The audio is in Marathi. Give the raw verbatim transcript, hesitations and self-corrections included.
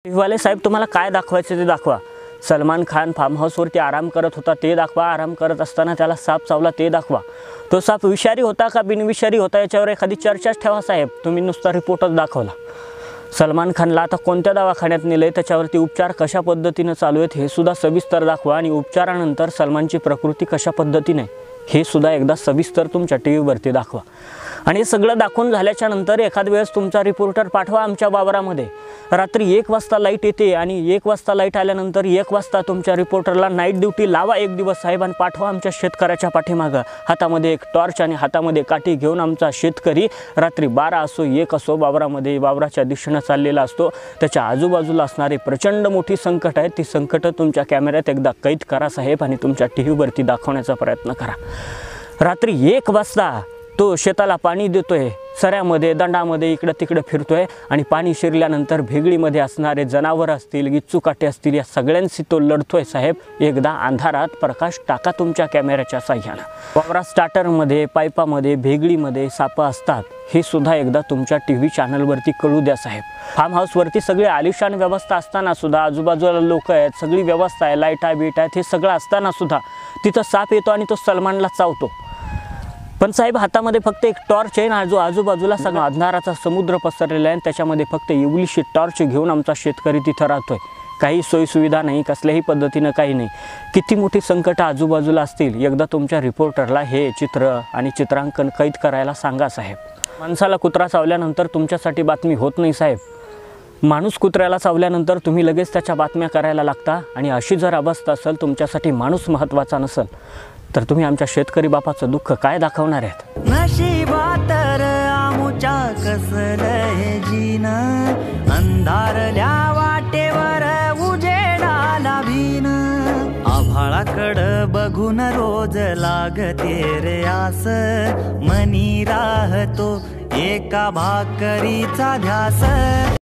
वाले साहेब तुम्हाला काय दाखवायचे ते दाखवा। सलमान खान फार्म हाऊसवरती आराम करत होता ते दाखवा, आराम करत असताना त्याला साप चावला ते दाखवा। तो साप विषारी होता का बिनविषारी होता याच्यावर एखादी चर्चाच ठेवा साहेब, तुम्ही नुसता रिपोर्टच दाखवला। सलमान खानला आता कोणत्या दवाखान्यात नेले, त्याच्यावरती उपचार कशा पद्धतीने चालू आहेत हे सुद्धा सविस्तर दाखवा आणि उपचारानंतर सलमानची प्रकृती कशा पद्धतीने हे सुद्धा एकदा सविस्तर तुमच्या टीव्हीवरती दाखवा। आणि हे सगळं दाखवून झाल्याच्या नंतर एखाद वेळेस तुमचा रिपोर्टर पाठवा आमच्या वावरामध्ये। रात्री एक वाजता लाईट येते आणि एक वाजता लाईट आल्यानंतर एक वाजता तुमच्या रिपोर्टरला नाईट ड्युटी लावा एक दिवस साहेब आणि पाठवा आमच्या शेतकऱ्याच्या पाठीमागं। हातामध्ये एक टॉर्च आणि हातामध्ये काठी घेऊन आमचा शेतकरी रात्री बारा असो एक असो वावरामध्ये वावराच्या दिशेने चाललेला असतो। त्याच्या आजूबाजूला असणारे प्रचंड मोठी संकट आहेत, ती संकट तुमच्या कॅमेऱ्यात एकदा कैद करा साहेब आणि तुमच्या टीव्हीवरती दाखवण्याचा प्रयत्न करा। रात्री एक वाजता तो शेताला पाणी देतोय, सऱ्यामध्ये दंडामध्ये इकडे तिकडे फिरतोय आणि पाणी शिरल्यानंतर भेगडीमध्ये असणारे जनावर असतील, गिच्चू काटे असतील, या सगळ्यांशी तो लढतोय साहेब। एकदा अंधारात प्रकाश टाका तुमच्या कॅमेऱ्याच्या साह्यानं। वावरा स्टार्टरमध्ये, पाईपामध्ये, भेगडीमध्ये साप असतात हे सुद्धा एकदा तुमच्या टी व्ही चॅनलवरती कळू द्या साहेब। फार्म हाऊसवरती सगळी आलिशान व्यवस्था असताना सुद्धा आजूबाजूला लोक आहेत, सगळी व्यवस्था आहे, लाईट आहे, बीट आहेत, हे सगळं असताना सुद्धा तिथं साप येतो आणि तो सलमानला चावतो। पण साहेब हातामध्ये फक्त एक टॉर्च आहे ना, जो आजूबाजूला सगळा अंधाराचा समुद्र पसरलेला आहे, त्याच्यामध्ये फक्त एवढीशी टॉर्च घेऊन आमचा शेतकरी तिथं राहतोय। काही सोयीसुविधा नाही, कसल्याही पद्धतीनं काही नाही। किती मोठी संकट आजूबाजूला असतील, एकदा तुमच्या रिपोर्टरला हे चित्र आणि चित्रांकन कैद करायला सांगा साहेब। माणसाला कुत्रा चावल्यानंतर तुमच्यासाठी बातमी होत नाही साहेब, माणूस कुत्र्याला चावल्यानंतर तुम्ही लगेच त्याच्या बातम्या करायला लागता। आणि अशी जर अवस्था असेल तुमच्यासाठी माणूस महत्त्वाचा नसेल तर तुम्ही आमच्या शेतकरी बापाचं दुःख काय दाखवणार आहेत? नशिबात आमुच्या कसलंय जीन, अंधारल्या वाटेवर उजेडाला भीन, आभाळाकडं बघून रोज लागते रे आस, मनी राहतो एका भाकरीचा ध्यास।